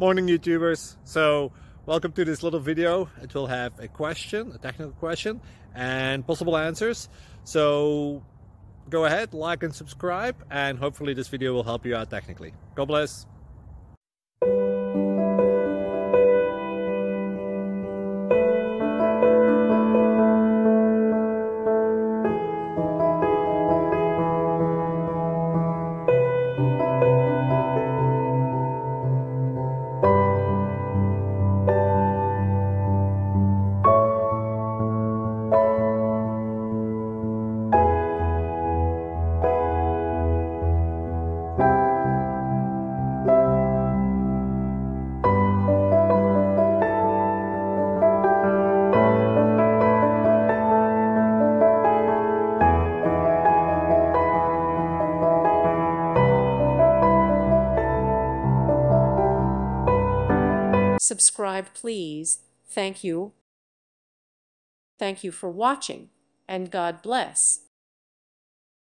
Morning YouTubers. So welcome to this little video. It will have a question, a technical question, and possible answers. So go ahead, like and subscribe, and hopefully this video will help you out technically. God bless. Subscribe, please. Thank you. Thank you for watching, and God bless.